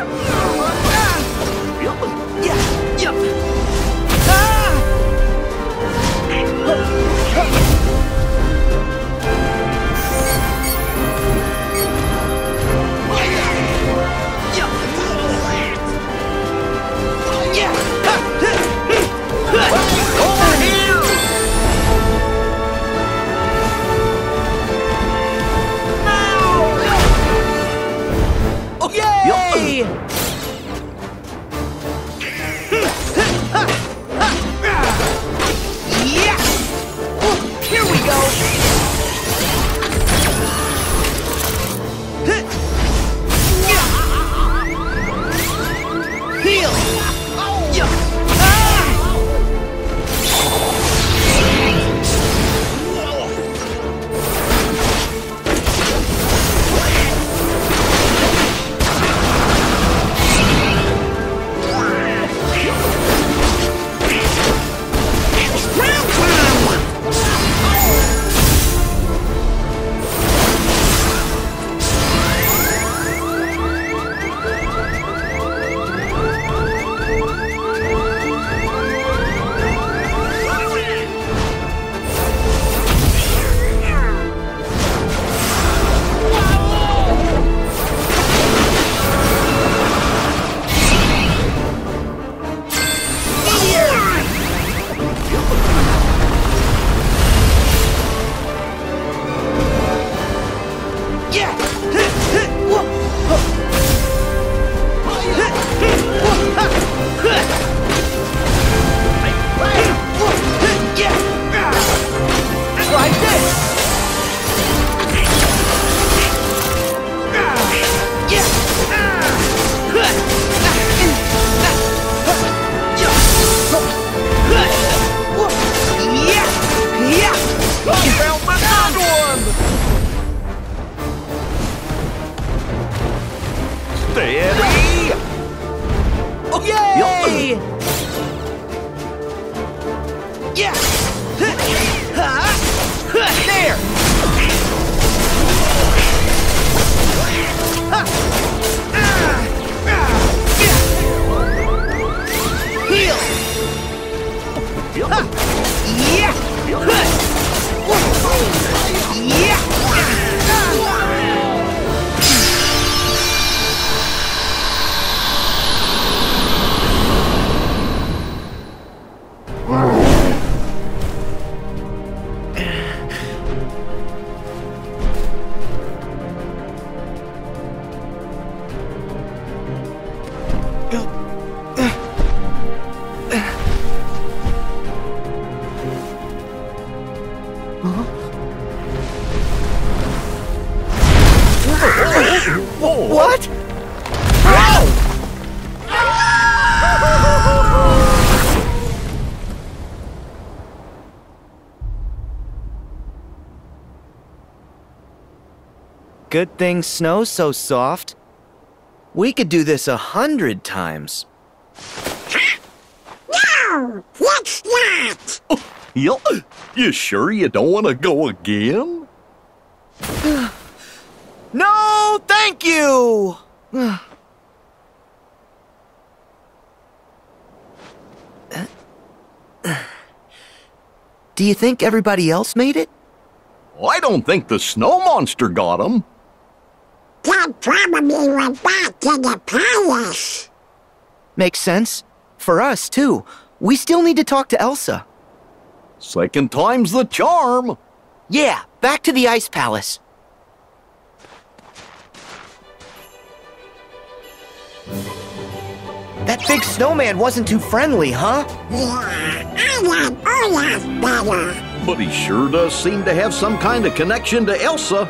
Steady! Oh, yay! Yeah! There! Heal! Yeah! What? Good thing snow's so soft. We could do this 100 times. No, let's not. Yup. You sure you don't want to go again? No, thank you! Do you think everybody else made it? I don't think the snow monster got him. They probably went back to the palace. Makes sense. For us, too. We still need to talk to Elsa. Second time's the charm. Yeah, back to the Ice Palace. That big snowman wasn't too friendly, huh? Yeah, I like Olaf better. But he sure does seem to have some kind of connection to Elsa.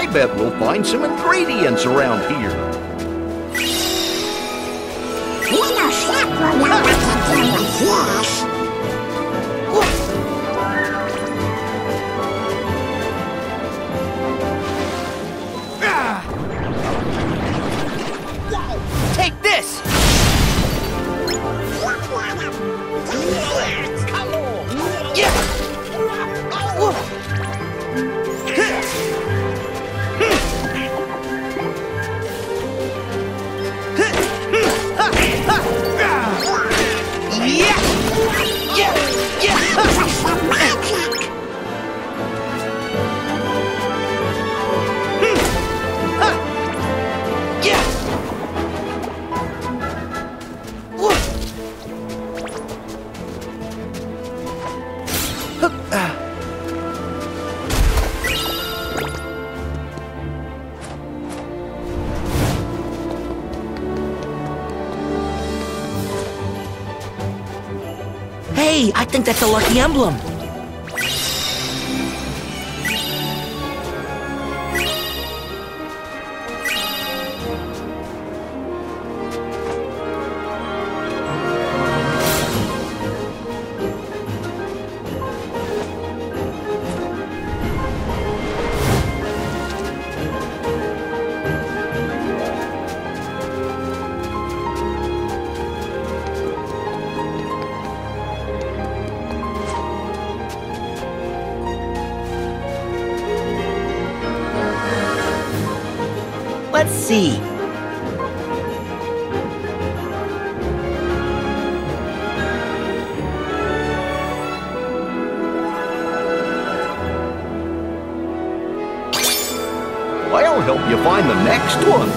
bet we'll find some ingredients around here. Little Chef will know what to do with this. Take this! Yeah! Hey, I think that's a lucky emblem. Let's see. I'll help you find the next one.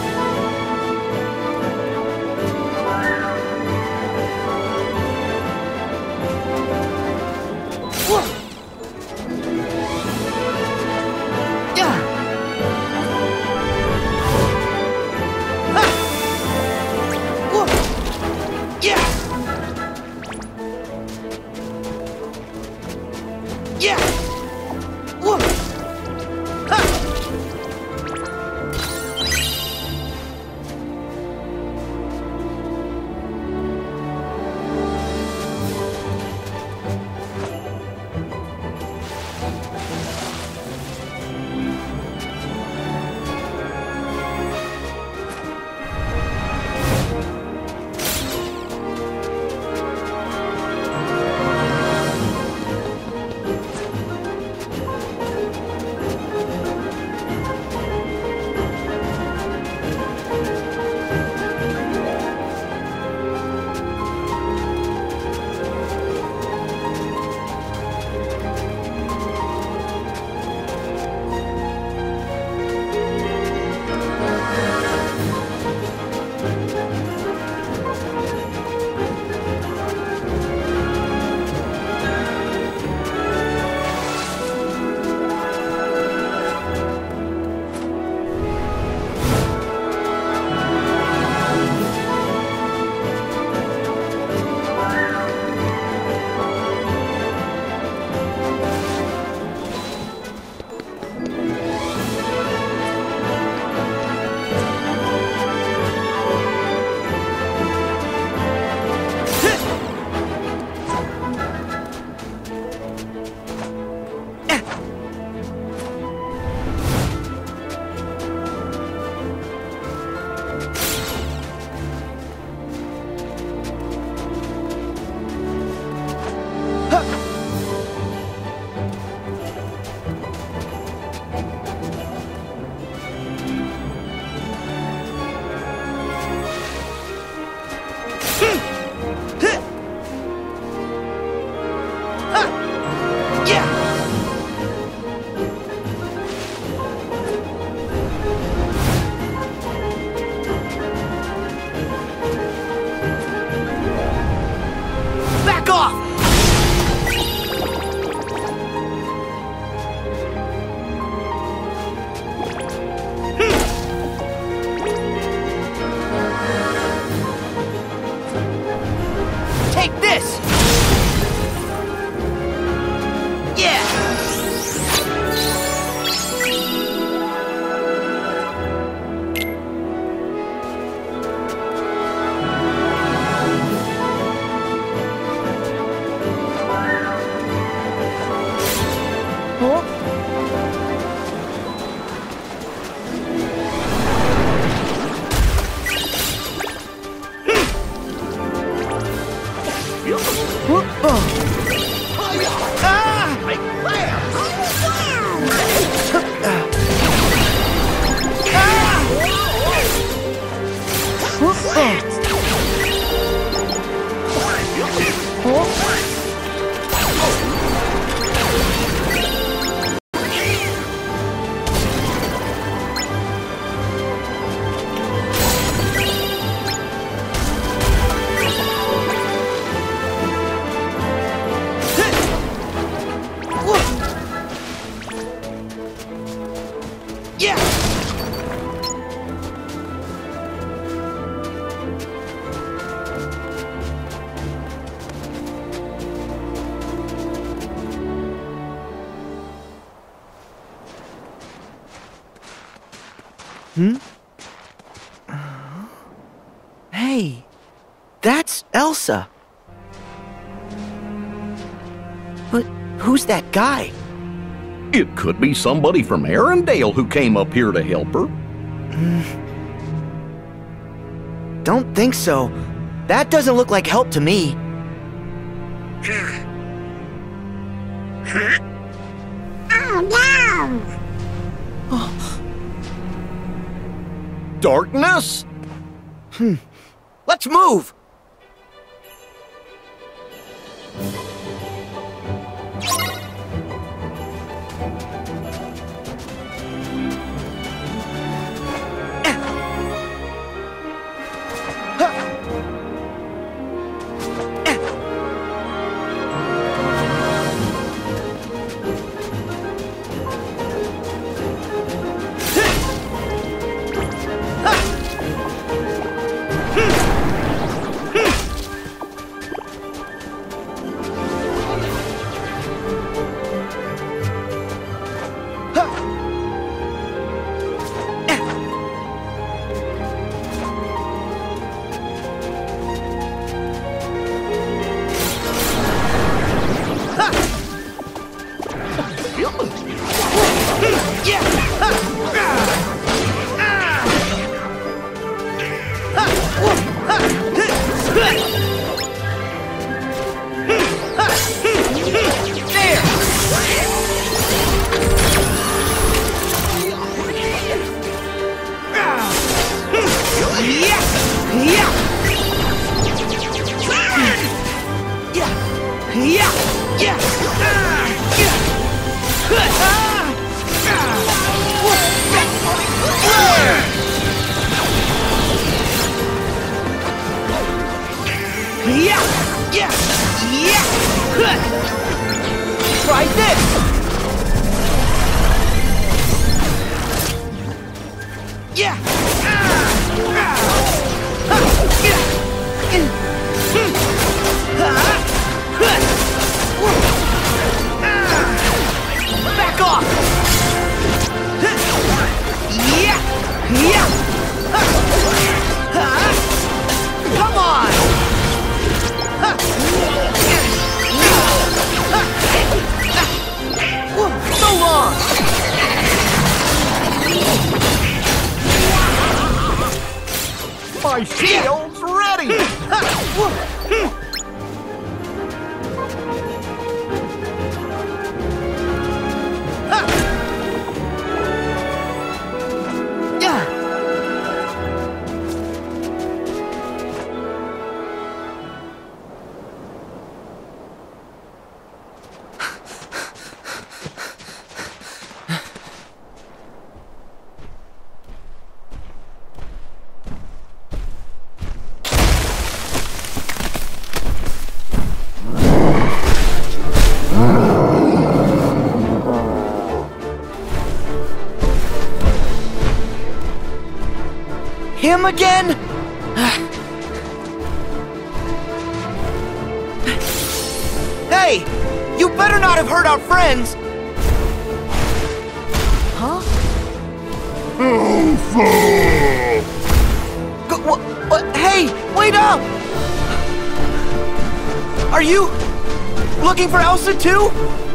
Hey, that's Elsa. But who's that guy? It could be somebody from Arendelle who came up here to help her. Don't think so. That doesn't look like help to me. Oh no! Darkness? Let's move! Try this! Back off! Come on! So long! My shield's ready! Him again? Hey! You better not have hurt our friends! Huh? What? Hey! Wait up! Are you looking for Elsa too?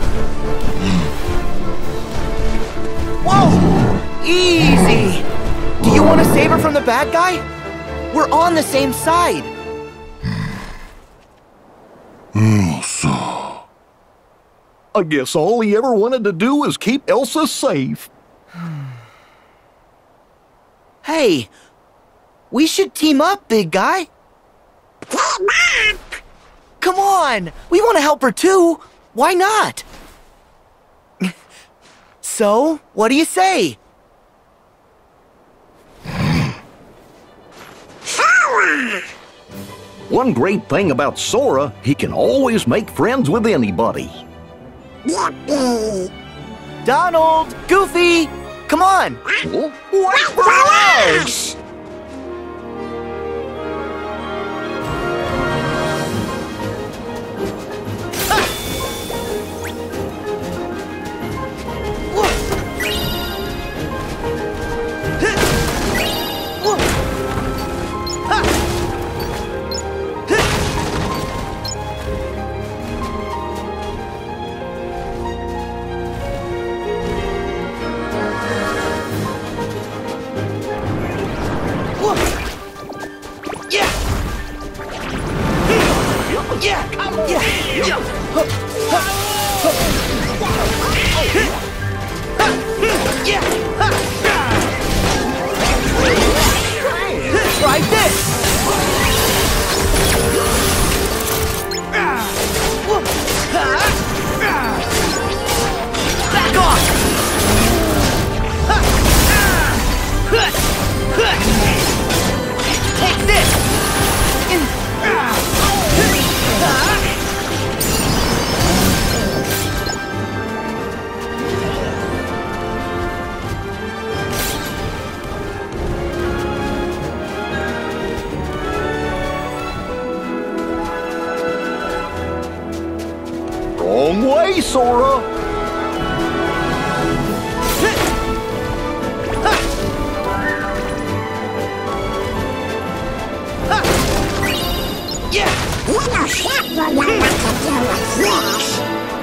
Whoa! Easy! Do you want to save her from the bad guy? We're on the same side. Elsa. I guess all he ever wanted to do was keep Elsa safe. Hey, we should team up, big guy. Team up! Come on, we want to help her too. Why not? So, what do you say? Sora! One great thing about Sora, he can always make friends with anybody. Yippee! Donald, Goofy, come on. Huh? Wait for us! Yeah! Try this! Back off! Take this! Wrong way, Sora! Little ship will know what to do with this.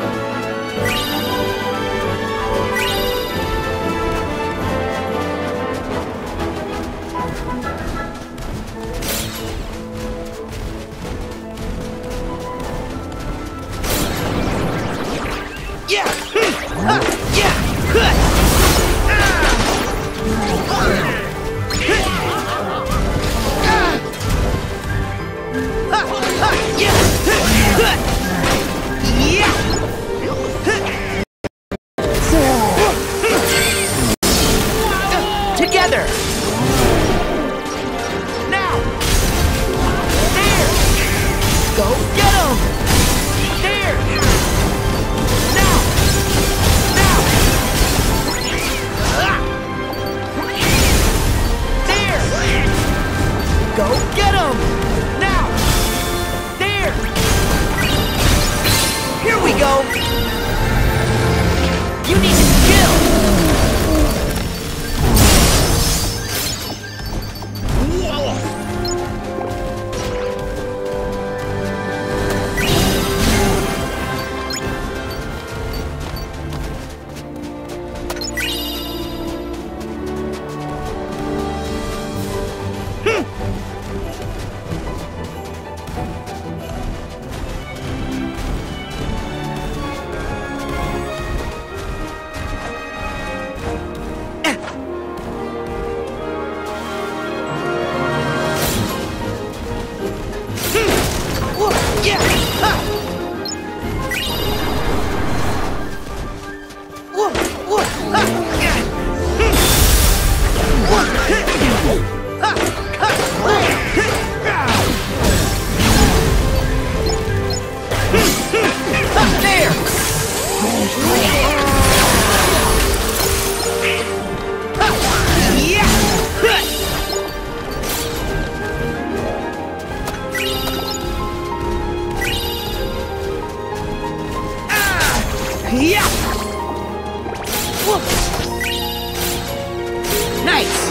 Together! Now! There! Go get him! There! Now! Now! There! Go get him! Now! There! Here we go! You need to chill! Nice!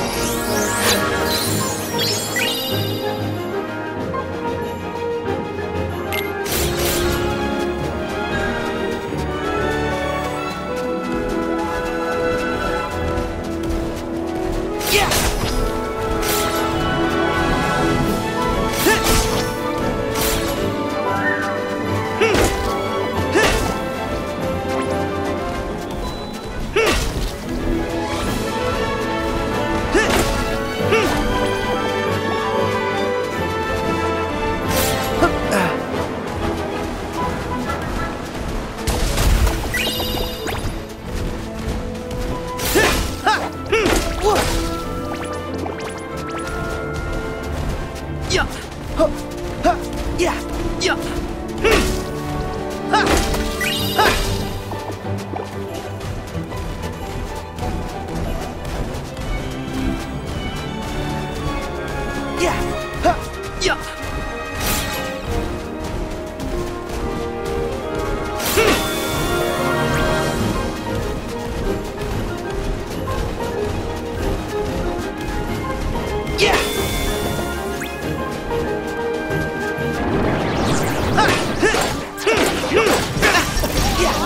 Yeah!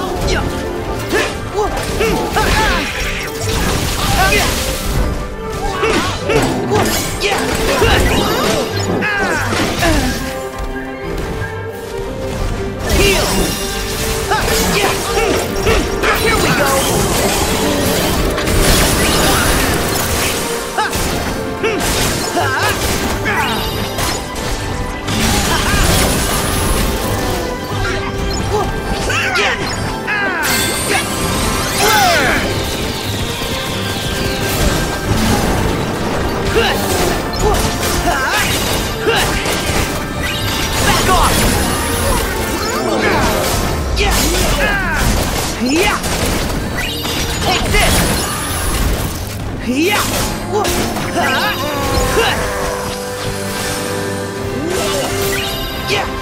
Yeah!